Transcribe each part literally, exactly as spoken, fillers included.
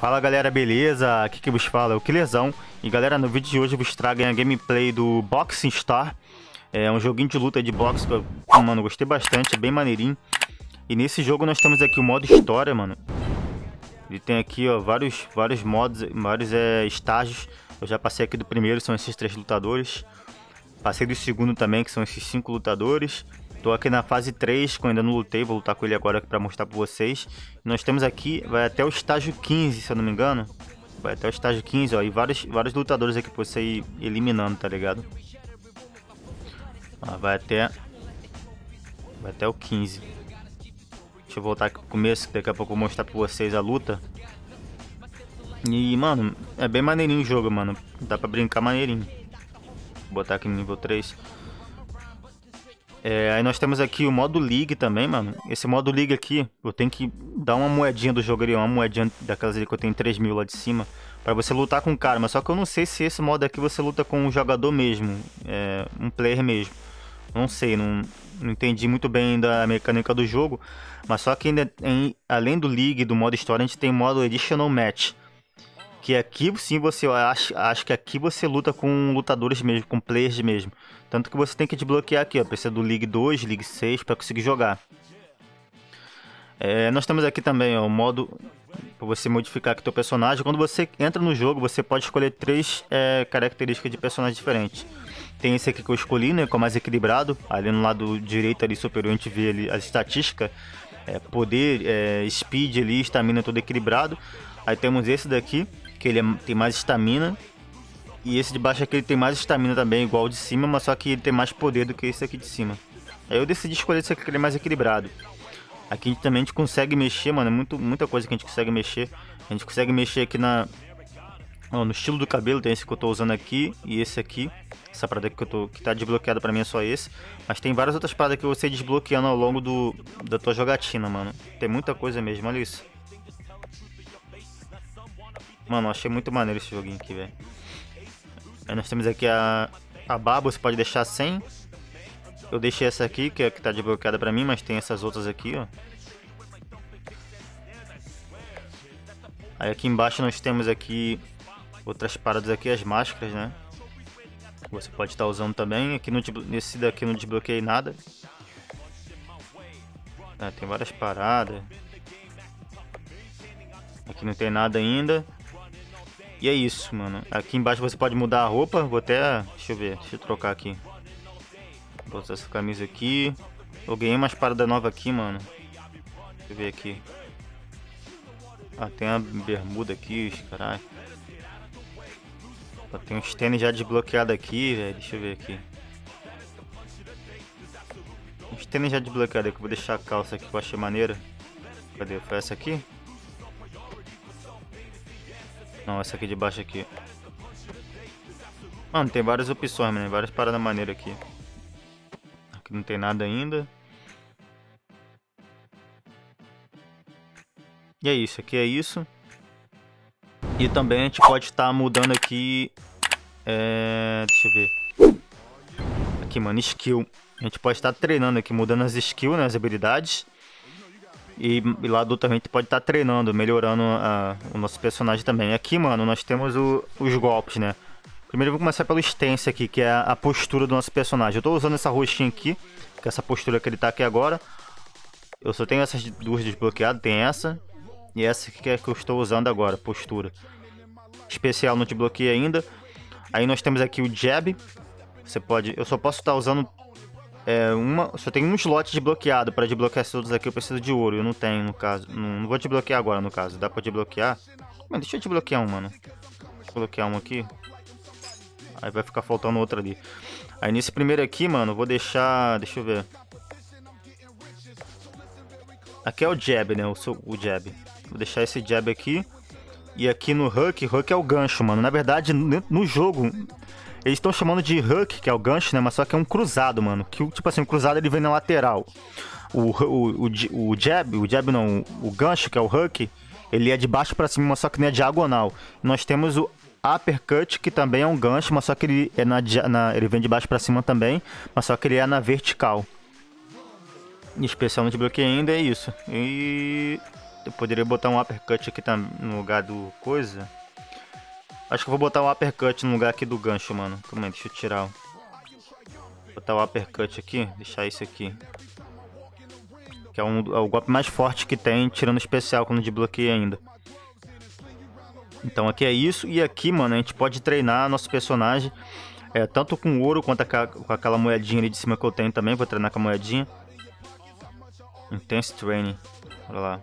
Fala galera, beleza? Aqui que vos fala é o Killerzão. E galera, no vídeo de hoje eu vos trago a gameplay do Boxing Star. É um joguinho de luta de boxe que eu, mano, gostei bastante, é bem maneirinho. E nesse jogo nós temos aqui o modo história, mano. Ele tem aqui, ó, vários, vários modos, vários é, estágios. Eu já passei aqui do primeiro, são esses três lutadores. Passei do segundo também, que são esses cinco lutadores. Tô aqui na fase três, que eu ainda não lutei, vou lutar com ele agora para mostrar para vocês. Nós temos aqui, vai até o estágio quinze, se eu não me engano. Vai até o estágio quinze, ó, e vários, vários lutadores aqui pra você ir eliminando, tá ligado? Ó, vai até, vai até o quinze. Deixa eu voltar aqui pro começo, que daqui a pouco eu vou mostrar pra vocês a luta. E, mano, é bem maneirinho o jogo, mano. Dá pra brincar maneirinho. Vou botar aqui no nível três. É, aí nós temos aqui o modo League também, mano. Esse modo League aqui, eu tenho que dar uma moedinha do jogo ali, uma moedinha daquelas ali que eu tenho três mil lá de cima, pra você lutar com o cara. Mas só que eu não sei se esse modo aqui você luta com um jogador mesmo, é, um player mesmo. Não sei, não, não entendi muito bem ainda a mecânica do jogo. Mas só que ainda, em, além do League, do modo história, a gente tem o modo Additional Match. Que aqui sim você, eu acho, acho que aqui você luta com lutadores mesmo, com players mesmo. Tanto que você tem que desbloquear aqui, ó. Precisa do League dois, League seis para conseguir jogar. É, nós temos aqui também, ó, o modo para você modificar aqui teu personagem. Quando você entra no jogo, você pode escolher três é, características de personagem diferentes. Tem esse aqui que eu escolhi, né, que é o mais equilibrado. Ali no lado direito ali superior a gente vê ali as estatísticas. É, poder, é, speed ali, estamina tudo equilibrado. Aí temos esse daqui, que ele é, tem mais estamina. E esse de baixo aqui ele tem mais estamina também, igual o de cima, mas só que ele tem mais poder do que esse aqui de cima. Aí eu decidi escolher esse aqui que ele é mais equilibrado. Aqui a gente, também a gente consegue mexer, mano, é muito, muita coisa que a gente consegue mexer. A gente consegue mexer aqui na, ó, no estilo do cabelo, tem esse que eu tô usando aqui e esse aqui. Essa parada que, eu tô, que tá desbloqueada pra mim é só esse. Mas tem várias outras paradas que você desbloqueando ao longo do, da tua jogatina, mano. Tem muita coisa mesmo, olha isso. Mano, eu achei muito maneiro esse joguinho aqui, velho. Aí nós temos aqui a, a barba, você pode deixar sem. Eu deixei essa aqui, que é a que tá desbloqueada pra mim, mas tem essas outras aqui, ó. Aí aqui embaixo nós temos aqui outras paradas aqui, as máscaras, né? Você pode estar usando também. Aqui no, nesse daqui não desbloqueei nada. É, tem várias paradas. Aqui não tem nada ainda. E é isso, mano. Aqui embaixo você pode mudar a roupa. Vou até... Deixa eu ver. Deixa eu trocar aqui. Vou botar essa camisa aqui. Eu ganhei umas paradas novas aqui, mano. Deixa eu ver aqui. Ah, tem a bermuda aqui, caralho. Tem uns tênis já desbloqueados aqui, velho. Deixa eu ver aqui. Uns tênis já desbloqueados aqui. Eu vou deixar a calça aqui que eu achei maneira. Cadê? Foi essa aqui? Não, essa aqui de baixo aqui. Mano, tem várias opções, mano. Várias paradas maneiras aqui. Aqui não tem nada ainda. E é isso, aqui é isso. E também a gente pode estar mudando aqui. É... Deixa eu ver. Aqui, mano, skill. A gente pode estar treinando aqui, mudando as skills, né, as habilidades. E, e lá do outro a gente pode estar treinando, melhorando a, o nosso personagem também. Aqui, mano, nós temos o, os golpes, né? Primeiro eu vou começar pelo stance aqui, que é a, a postura do nosso personagem. Eu tô usando essa roxinha aqui, que é essa postura que ele tá aqui agora. Eu só tenho essas duas desbloqueadas, tem essa. E essa aqui que é que eu estou usando agora, postura. Especial não te bloqueia ainda. Aí nós temos aqui o jab. Você pode... Eu só posso estar usando... É, uma, só tem um slot desbloqueado. Para desbloquear esses outros aqui eu preciso de ouro. Eu não tenho, no caso. Não, não vou desbloquear agora, no caso. Dá para desbloquear? Mas deixa eu desbloquear um, mano. Deixa eu bloquear um aqui. Aí vai ficar faltando outro ali. Aí nesse primeiro aqui, mano, eu vou deixar... Deixa eu ver. Aqui é o jab, né? O, seu, o jab. Vou deixar esse jab aqui. E aqui no hook, hook é o gancho, mano. Na verdade, no, no jogo... Eles estão chamando de hook, que é o gancho, né? Mas só que é um cruzado, mano. Que, tipo assim, o cruzado ele vem na lateral. O, o, o, o jab, o jab não, o gancho, que é o hook, ele é de baixo pra cima, mas só que não é diagonal. Nós temos o uppercut, que também é um gancho, mas só que ele, é na, na, ele vem de baixo pra cima também, mas só que ele é na vertical. Especial não desbloqueei ainda, é isso. E eu poderia botar um uppercut aqui tá, no lugar do coisa. Acho que eu vou botar o um uppercut no lugar aqui do gancho, mano. Calma aí, deixa eu tirar. Vou botar o uppercut aqui, deixar isso aqui. Que é, um, é o golpe mais forte que tem, tirando o especial quando desbloqueia ainda. Então aqui é isso. E aqui, mano, a gente pode treinar nosso personagem. É, tanto com ouro quanto a, com aquela moedinha ali de cima que eu tenho também. Vou treinar com a moedinha. Intense Training. Olha lá.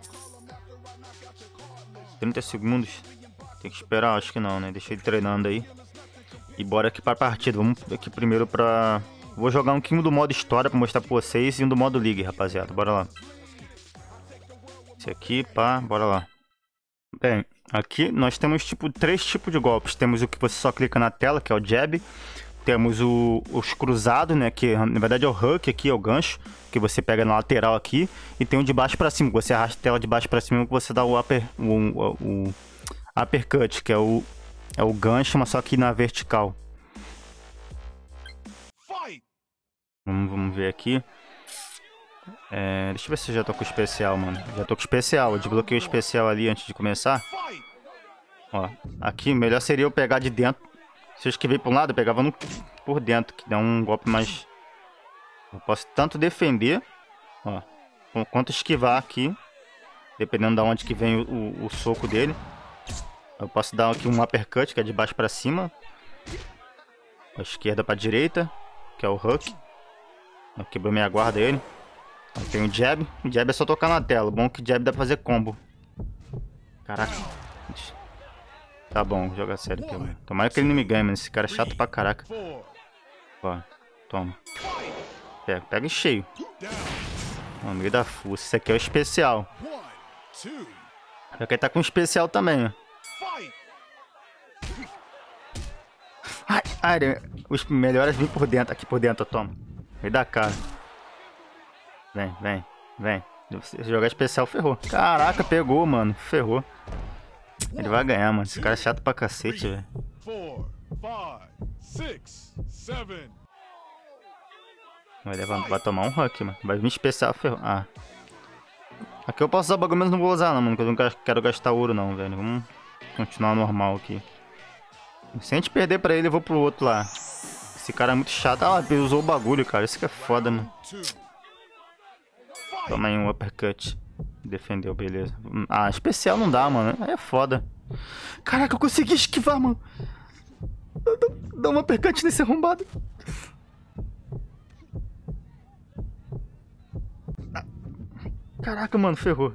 trinta segundos. Tem que esperar, acho que não, né? Deixa ele treinando aí. E bora aqui pra partida. Vamos aqui primeiro pra... Vou jogar um pouquinho do modo história pra mostrar pra vocês. E um do modo league, rapaziada. Bora lá. Esse aqui, pá. Bora lá. Bem, aqui nós temos tipo três tipos de golpes. Temos o que você só clica na tela, que é o jab. Temos o, os cruzados, né? Que na verdade é o hook aqui, é o gancho. Que você pega na lateral aqui. E tem o de baixo pra cima. Você arrasta a tela de baixo pra cima e você dá o upper... O, o, o uppercut, que é o, é o gancho, mas só que na vertical. Vamos, vamos ver aqui. É, deixa eu ver se eu já tô com o especial, mano. Já tô com o especial. Eu desbloqueei o especial ali antes de começar. Ó, aqui melhor seria eu pegar de dentro. Se eu esquivar por um lado, eu pegava no, por dentro, que dá um golpe mais... Eu posso tanto defender, ó, quanto esquivar aqui. Dependendo de onde que vem o, o, o soco dele. Eu posso dar aqui um uppercut, que é de baixo pra cima. Da esquerda pra direita, que é o hook. Eu quebrou minha guarda ele. Eu tenho o jab. O jab é só tocar na tela. O bom é que o jab dá pra fazer combo. Caraca. Tá bom, joga sério aqui, mano. Tomara que ele não me ganhe, mano. Esse cara é chato pra caraca. Ó, toma. Pega, pega em cheio. No meio da fuça. Esse aqui é o especial. Aqui tá com um especial também, ó. Ai, ai, os melhores vêm por dentro, aqui por dentro, toma. Vem da cara. Vem, vem, vem. Se jogar especial, ferrou. Caraca, pegou, mano. Ferrou. Ele vai ganhar, mano. Esse cara é chato pra cacete, velho. Vai levar, vai tomar um hack, mano. Vai vir especial, ferrou. Ah. Aqui eu posso usar o bagulho, mas não vou usar, não, mano. Porque eu não quero gastar ouro, não, velho. Vamos continuar normal aqui. Se a gente perder pra ele, eu vou pro outro lá. Esse cara é muito chato. Ah, ele usou o bagulho, cara. Isso que é foda, mano. Toma aí um uppercut. Defendeu, beleza. Ah, especial não dá, mano. Aí é foda. Caraca, eu consegui esquivar, mano. Dá um uppercut nesse arrombado. Caraca, mano, ferrou.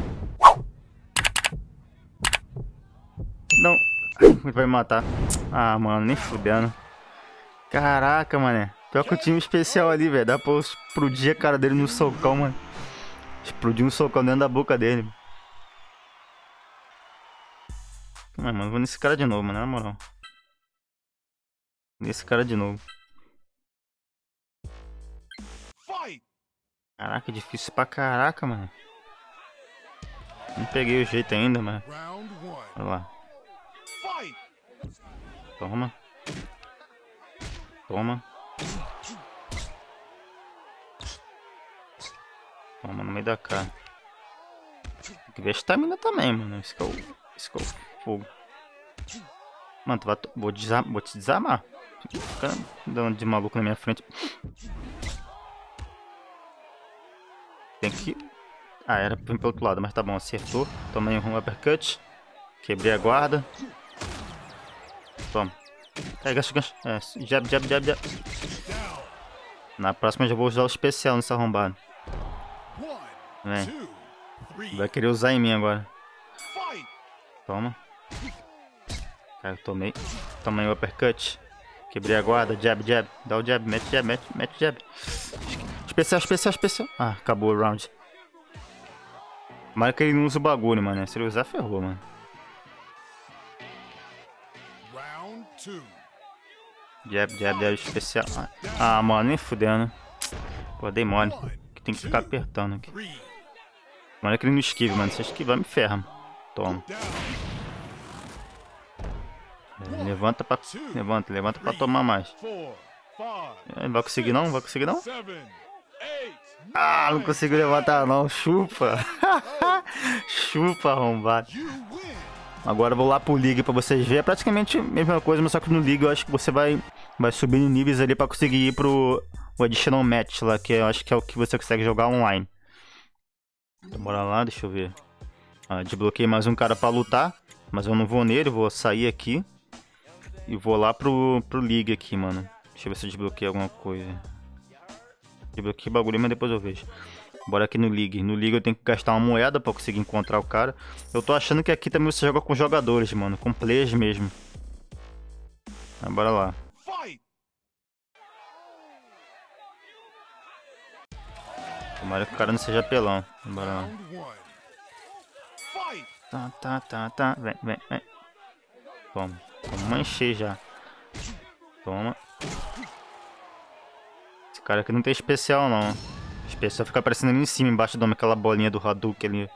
Não. Ai, vai me matar. Ah, mano, nem fudendo. Caraca, mané. Pior que eu tinha um especial ali, velho. Dá pra eu explodir a cara dele no socão, mano. Explodir um socão dentro da boca dele. Mas, mano, vou nesse cara de novo, mano, na moral. Nesse cara de novo. Caraca, difícil pra caraca, mano. Não peguei o jeito ainda, mano. Olha lá. Toma. Toma. Toma no meio da cara. Tem que ver a estamina também, mano. Esse que é o, esse que é o fogo. Mano, tu vai to... vou, desar... vou te desarmar. Fica dando de maluco na minha frente. Tem que... Ah, era pra vir pro outro lado, mas tá bom, acertou. Tomei um uppercut. Quebrei a guarda. Toma. É, gancho, gancho. É, jab, jab, jab, jab. Na próxima eu já vou usar o especial nesse arrombado. Vem. Vai querer usar em mim agora. Toma. Cara, eu tomei. Tomei o uppercut. Quebrei a guarda. Jab, jab. Dá o jab. Mete jab, mete, mete jab. Especial, especial, especial. Ah, acabou o round. Mas que ele não usa o bagulho, mano. Se ele usar, ferrou, mano. Jab, jab, jab, especial. Ah, mano, nem fudendo. Pô, dei mole. Que tem que ficar apertando aqui. Mano, que ele não esquiva, mano. Se esquivar, me ferra, mano. Toma. É, levanta pra... Levanta, levanta pra tomar mais. Não vai conseguir não? Não vai conseguir não? Ah, não consigo levantar não. Chupa. Chupa, arrombado. Agora eu vou lá pro League pra vocês verem. É praticamente a mesma coisa, mas só que no League eu acho que você vai, vai subindo níveis ali pra conseguir ir pro o Additional Match lá, que eu acho que é o que você consegue jogar online. Então bora lá, deixa eu ver. Ah, desbloqueei mais um cara pra lutar, mas eu não vou nele, vou sair aqui. E vou lá pro, pro League aqui, mano. Deixa eu ver se eu desbloqueei alguma coisa. Desbloqueei bagulho, mas depois eu vejo. Bora aqui no League. No League eu tenho que gastar uma moeda pra conseguir encontrar o cara. Eu tô achando que aqui também você joga com jogadores, mano. Com players mesmo. Ah, bora lá. Tomara que o cara não seja pelão. Bora lá. Tá, tá, tá, tá. Vem, vem, vem. Toma. Manchei já. Toma. Esse cara aqui não tem especial, não. O especial fica aparecendo ali em cima, embaixo de aquela bolinha do Hadouken ali.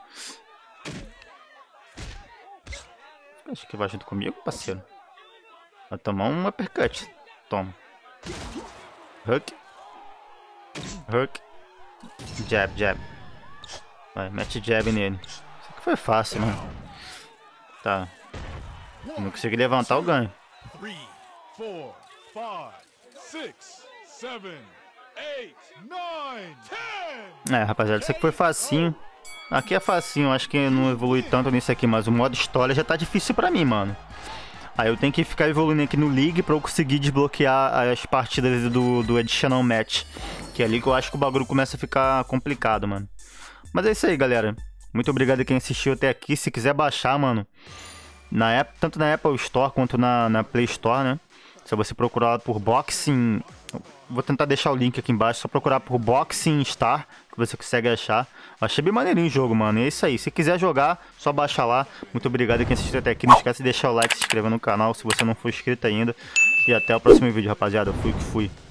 Acho que vai junto comigo, parceiro. Vai tomar um uppercut. Toma. Hook. Hook. Jab, jab. Vai, mete jab nele. Isso aqui foi fácil, mano. Tá. Eu não consegui levantar o ganho. É, rapaziada, isso aqui foi facinho. Aqui é facinho, acho que não evolui tanto nisso aqui, mas o modo história já tá difícil pra mim, mano. Aí eu tenho que ficar evoluindo aqui no League pra eu conseguir desbloquear as partidas do, do Additional Match. Que é ali que eu acho que o bagulho começa a ficar complicado, mano. Mas é isso aí, galera. Muito obrigado a quem assistiu até aqui. Se quiser baixar, mano, na Apple, tanto na Apple Store quanto na, na Play Store, né? Se você procurar por Boxing... Vou tentar deixar o link aqui embaixo. Só procurar por Boxing Star, que você consegue achar. Achei bem maneirinho o jogo, mano. E é isso aí. Se quiser jogar, só baixa lá. Muito obrigado a quem assistiu até aqui. Não esquece de deixar o like, se inscrever no canal se você não for inscrito ainda. E até o próximo vídeo, rapaziada. Fui que fui.